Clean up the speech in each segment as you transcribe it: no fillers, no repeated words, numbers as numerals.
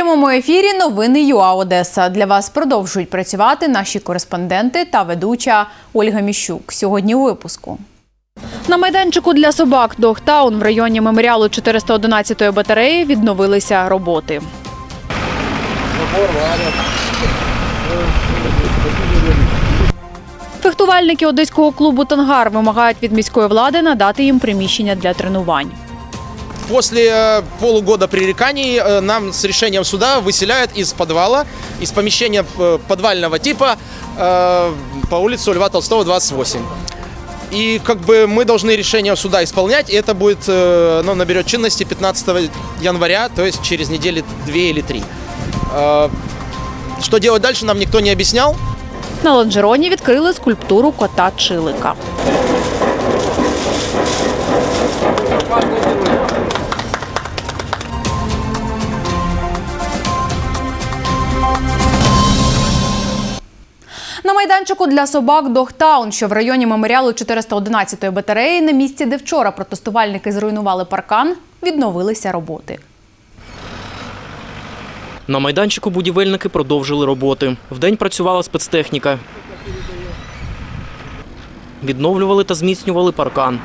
прямому ефірі новини ЮА Одеса. Для вас продовжують працювати наші кореспонденти та ведуча Ольга Міщук. Сьогодні у випуску. На майданчику для собак Догтаун в районі меморіалу 411-ї батареї відновилися роботи. Фехтувальники одеського клубу «Тангар» вимагають від міської влади надати їм приміщення для тренувань. После полугода пререканий нам с решением суда выселяют из подвала, из помещения подвального типа по улице Льва Толстого, 28. И мы должны решение суда исполнять, и это будет, наберет чинности 15 января, то есть через недели 2 или 3. Что делать дальше, нам никто не объяснял. На лонжероні відкрили скульптуру кота Чилика. На майданчику для собак Догтаун, що в районі меморіалу 411-ї батареї, на місці, де вчора протестувальники зруйнували паркан, відновилися роботи. На майданчику будівельники продовжили роботи. Вдень працювала спецтехніка. Відновлювали та зміцнювали паркан.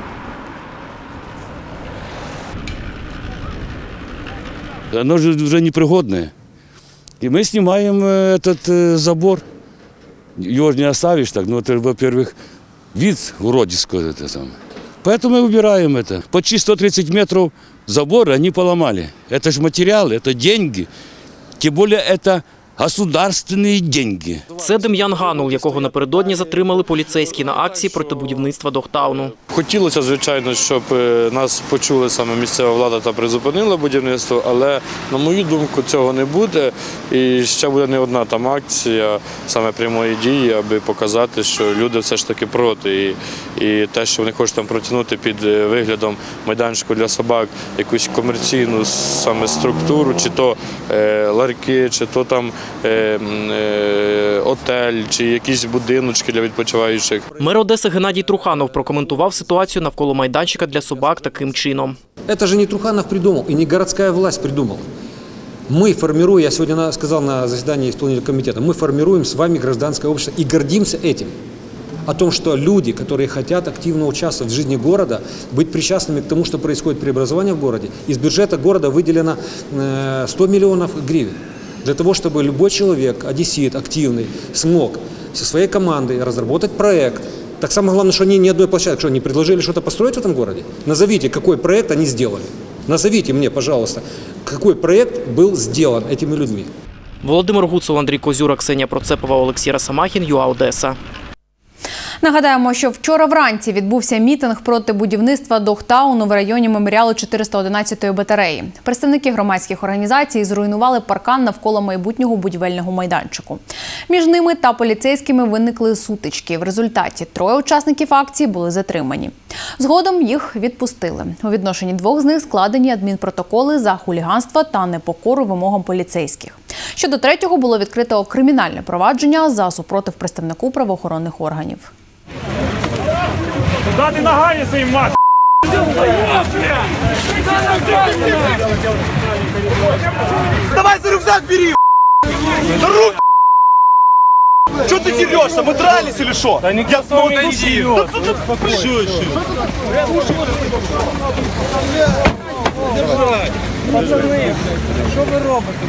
Оно же уже непригодное. И мы снимаем этот забор. Его не оставишь так, но это, во-первых, вид уродецкий. Поэтому мы убираем это. Почти 130 метров забора они поломали. Это же материал, это деньги. Тем более это государственні деньги. Це Дем'ян Ганул, якого напередодні затримали поліцейські на акції проти будівництва Догтауну. Хотілося, звичайно, щоб нас почули саме місцева влада та призупинила будівництво, але, на мою думку, цього не буде. І ще буде не одна там акція саме прямої дії, аби показати, що люди все ж таки проти. І те, що вони хочуть там протягнути під виглядом майданчику для собак якусь комерційну саме структуру, чи то ларьки, чи то там отель, чи якісь будиночки для відпочиваючих. Мер Одеси Геннадій Труханов прокоментував ситуацію навколо майданчика для собак таким чином. Это же не Труханов придумал, и не городская власть придумала. Мы формируем, я сегодня сказал на заседании исполнительного комитета, мы формируем с вами гражданское общество и гордимся этим. О том, что люди, которые хотят активно участвовать в жизни города, быть причастными к тому, что происходит преобразование в городе, из бюджета города выделено 100 миллионов гривен. Для того, чтобы любой человек, одессит, активный, смог со своей командой разработать проект. Так самое главное, что они ни одной площадки, что они предложили что-то построить в этом городе. Назовите, какой проект они сделали. Назовите мне, пожалуйста, какой проект был сделан этими людьми. Володимир Гуцул, Андрій Козюра, Ксенія Процепова, Олексій Росомахін, ЮА Одеса. Нагадаємо, що вчора вранці відбувся мітинг проти будівництва Догтауну в районі меморіалу 411-ї батареї. Представники громадських організацій зруйнували паркан навколо майбутнього будівельного майданчику. Між ними та поліцейськими виникли сутички. В результаті 3 учасників акції були затримані. Згодом їх відпустили. У відношенні 2 з них складені адмінпротоколи за хуліганство та непокору вимогам поліцейських. Щодо 3-го було відкрито кримінальне провадження за супротив представнику правоохоронних органів. Куда ты ногами своим мать? Давай за рюкзак бери! За руки! Что ты дерешься? Мы дрались или что? Да не смотри, иди! Пацаны, что вы робите?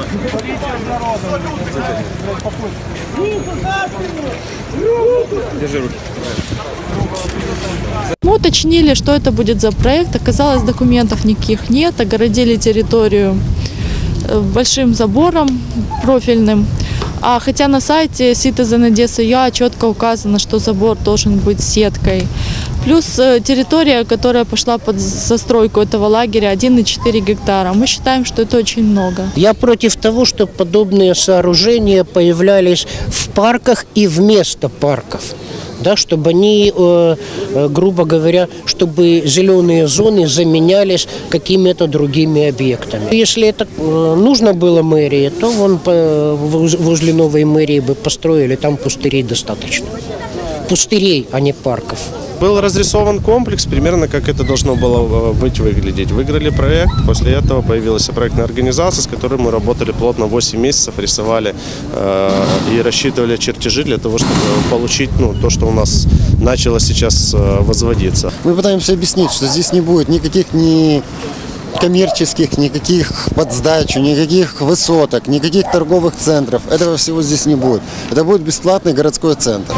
Держи руки. Мы уточнили, что это будет за проект. Оказалось, документов никаких нет. Огородили территорию большим забором профильным. А хотя на сайте Citizen Odessa четко указано, что забор должен быть сеткой. Плюс территория, которая пошла под застройку этого лагеря, 1,4 гектара. Мы считаем, что это очень много. Я против того, чтобы подобные сооружения появлялись в парках и вместо парков. Да, чтобы они, грубо говоря, чтобы зеленые зоны заменялись какими-то другими объектами. Если это нужно было мэрии, то вон возле новой мэрии бы построили, там пустырей достаточно. Пустырей, а не парков. Был разрисован комплекс, примерно как это должно было выглядеть. Выиграли проект, после этого появилась проектная организация, с которой мы работали плотно 8 месяцев, рисовали и рассчитывали чертежи для того, чтобы получить то, что у нас начало сейчас возводиться. Мы пытаемся объяснить, что здесь не будет никаких коммерческих, никаких подсдач, никаких высоток, никаких торговых центров. Этого всего здесь не будет. Это будет бесплатный городской центр.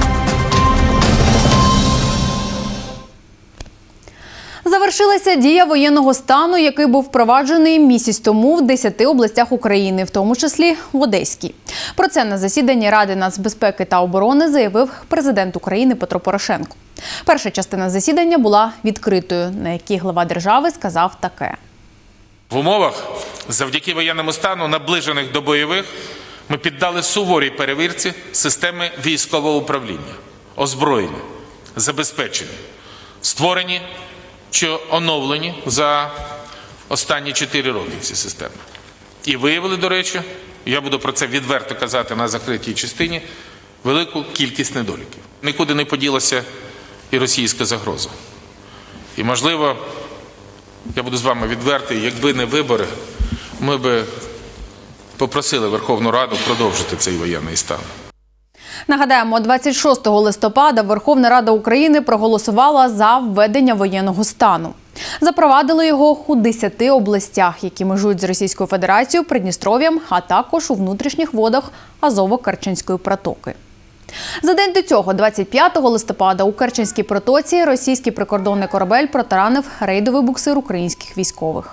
Завершилася дія воєнного стану, який був впроваджений місяць тому в 10 областях України, в тому числі в Одеській. Про це на засіданні Ради нацбезпеки та оборони заявив президент України Петро Порошенко. Перша частина засідання була відкритою, на якій глава держави сказав таке. В умовах, завдяки воєнному стану, наближених до бойових, ми піддали суворій перевірці системи військового управління, озброєння, забезпечення, створені чи оновлені за останні 4 роки ці системи. І виявили, до речі, я буду про це відверто казати на закритій частині, велику кількість недоліків. Нікуди не поділася і російська загроза. І, можливо, я буду з вами відвертий, якби не вибори, ми би попросили Верховну Раду продовжити цей воєнний стан. Нагадаємо, 26 листопада Верховна Рада України проголосувала за введення воєнного стану. Запровадили його у 10 областях, які межують з Російською Федерацією, Придністров'ям, а також у внутрішніх водах Азово-Керченської протоки. За день до цього, 25 листопада, у Керченській протоці російський прикордонний корабель протаранив рейдовий буксир українських військових.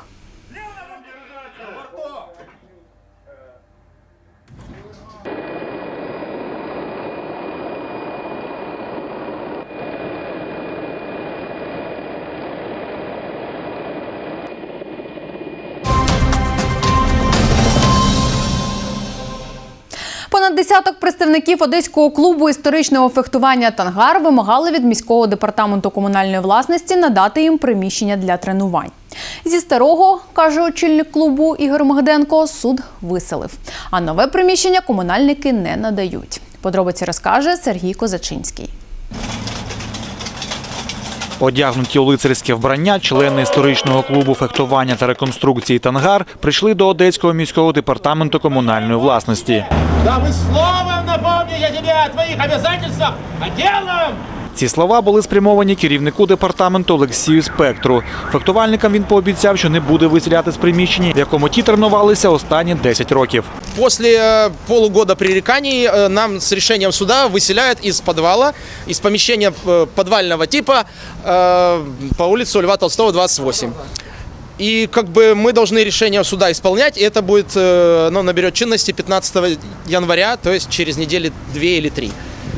Понад десяток представників одеського клубу історичного фехтування «Тангар» вимагали від міського департаменту комунальної власності надати їм приміщення для тренувань. Зі старого, каже очільник клубу Ігор Магденко, суд виселив. А нове приміщення комунальники не надають. Подробиці розкаже Сергій Козачинський. Одягнуті у лицарське вбрання, члени історичного клубу фехтування та реконструкції «Тангар» прийшли до Одеського міського департаменту комунальної власності. Да ви словом напомню я тебе о твоїх обов'язках, а ділом! Ці слова були спрямовані керівнику департаменту Олексію Спектру. Фехтувальникам він пообіцяв, що не буде виселяти з приміщення, в якому ті тренувалися останні 10 років. После полугода пререканий нам с решением суда выселяют из подвала, из помещения подвального типа по улице Льва Толстого, 28. И мы должны решение суда исполнять, и это будет, наберет чинности 15 января, то есть через недели 2 или 3.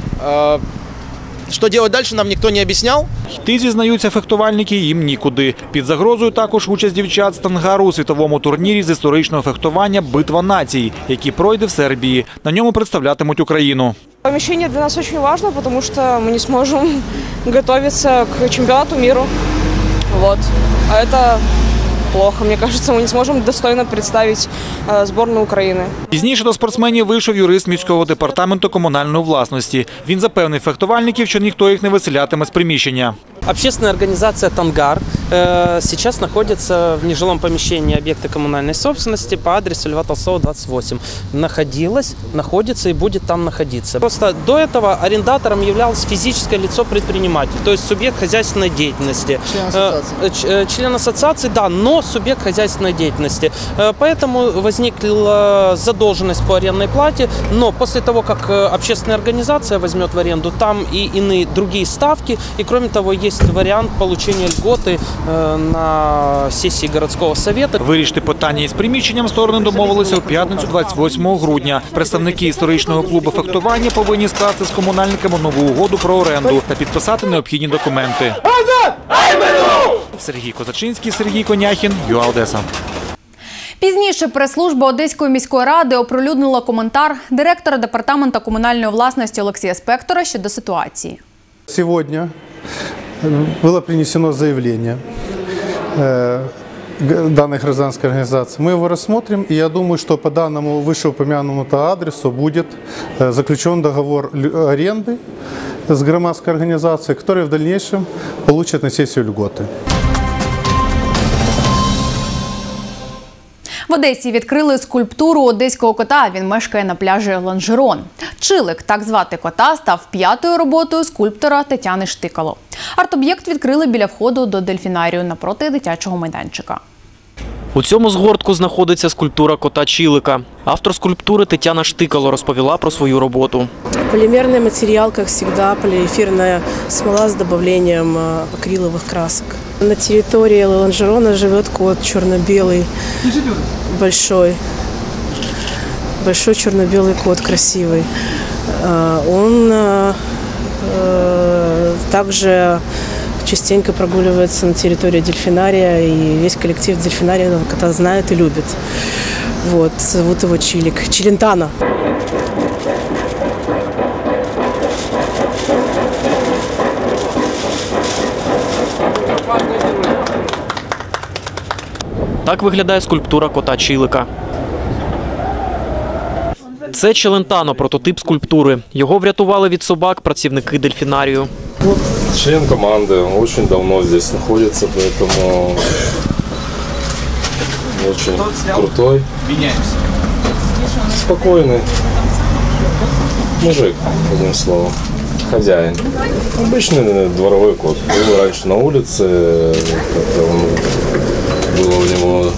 Що робити далі, нам ніхто не об'ясняв. Йти, зізнаються фехтувальники, їм нікуди. Під загрозою також участь дівчат з «Тангару» у світовому турнірі з історичного фехтування «Битва націй», який пройде в Сербії. На ньому представлятимуть Україну. Помещение для нас очень важно, потому что мы не сможем готовиться к чемпионату мира. А это плохо, мне кажется, мы не сможем достойно представить збірну України. Пізніше до спортсменів вийшов юрист міського департаменту комунальної власності. Він запевнив фехтувальників, що ніхто їх не виселятиме з приміщення. Общественная организация «Тангар» сейчас находится в нежилом помещении объекта коммунальной собственности по адресу Льва Толстого, 28. Находится и будет там находиться. Просто до этого арендатором являлось физическое лицо-предприниматель, то есть субъект хозяйственной деятельности. Член ассоциации, да, но субъект хозяйственной деятельности. Поэтому возникла задолженность по арендной плате, но после того, как общественная организация возьмет в аренду, там и иные другие ставки, и кроме того, есть варіант получення льготи на сесії городського совета. Вирішити питання із приміщенням сторони домовилися у п'ятницю 28 грудня. Представники історичного клубу фехтування повинні скласти з комунальниками нову угоду про оренду та підписати необхідні документи. Сергій Козачинський, Сергій Коняхін, ЮА-Одеса. Пізніше прес-служба Одеської міської ради оприлюднила коментар директора департаменту комунальної власності Олексія Спектора щодо ситуації. Сегодня было принесено заявление данной гражданской организации. Мы его рассмотрим, и я думаю, что по данному вышеупомянутому адресу будет заключен договор аренды с громадской организацией, которая в дальнейшем получит на сессию льготы. В Одесі відкрили скульптуру одеського кота. Він мешкає на пляжі Ланжерон. Чилик, так звати кота, став 5-ю роботою скульптора Тетяни Штикало. Арт-об'єкт відкрили біля входу до дельфінарію напроти дитячого майданчика. У цьому згортку знаходиться скульптура кота Чилика. Автор скульптури Тетяна Штикало розповіла про свою роботу. Полимерный материал, как всегда, полиэфирная смола с добавлением акриловых красок. На территории Ланжерона живет кот черно-белый, большой черно-белый кот, красивый. Он также частенько прогуливается на территории дельфинария, и весь коллектив дельфинария этого кота знает и любит. Вот, зовут его Чилик, Челентано. Так виглядає скульптура кота Чилика. Це Челентано, прототип скульптури. Його врятували від собак працівники дельфінарію. Член команды, очень давно здесь находится, поэтому очень крутой, спокойный мужик, одним словом, хозяин. Обычный дворовой кот. Был раньше на улице, было у него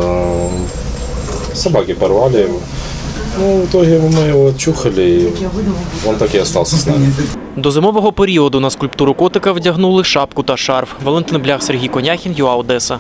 собаки порвали его. Ну, в итоге мы его отчухали, и он так и остался с нами. До зимового періоду на скульптуру котика вдягнули шапку та шарф. Валентин Блях, Сергій Коняхін, ЮА Одеса.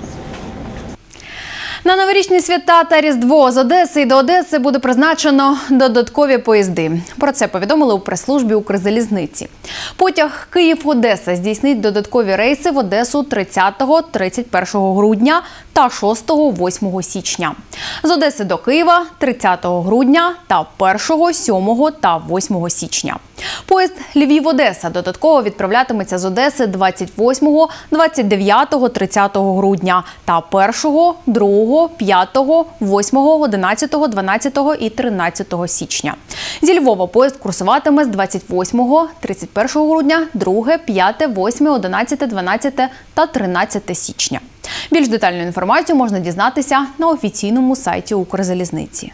На новорічні свята та Різдво з Одеси і до Одеси буде призначено додаткові поїзди. Про це повідомили у прес-службі Укрзалізниці. Потяг Київ-Одеса здійснить додаткові рейси в Одесу 30-31 грудня та 6-8 січня. З Одеси до Києва 30 грудня та 1, 7 та 8 січня. Поїзд Львів-Одеса додатково відправлятиметься з Одеси 28, 29, 30 грудня та 1, 2, 5, 8, 11, 12 і 13 січня. Зі Львова поїзд курсуватиме з 28, 31 грудня, 2, 5, 8, 11, 12 та 13 січня. Більш детальну інформацію можна дізнатися на офіційному сайті Укрзалізниці.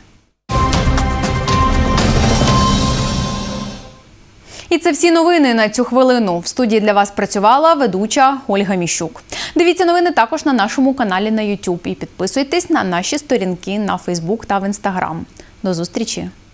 І це всі новини на цю хвилину. В студії для вас працювала ведуча Ольга Міщук. Дивіться новини також на нашому каналі на YouTube і підписуйтесь на наші сторінки на Facebook та в Instagram. До зустрічі!